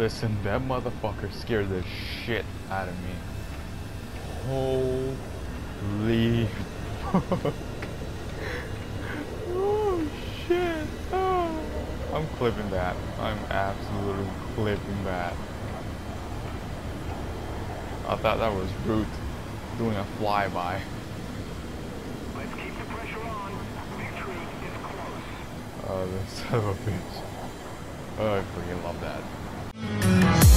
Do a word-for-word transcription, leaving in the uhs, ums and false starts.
Listen, that motherfucker scared the shit out of me. Holy fuck. Oh shit. Oh. I'm clipping that. I'm absolutely clipping that. I thought that was Brute doing a flyby. Let's keep the pressure on. Victory is close. Oh, this son of a bitch. Oh, I freaking love that.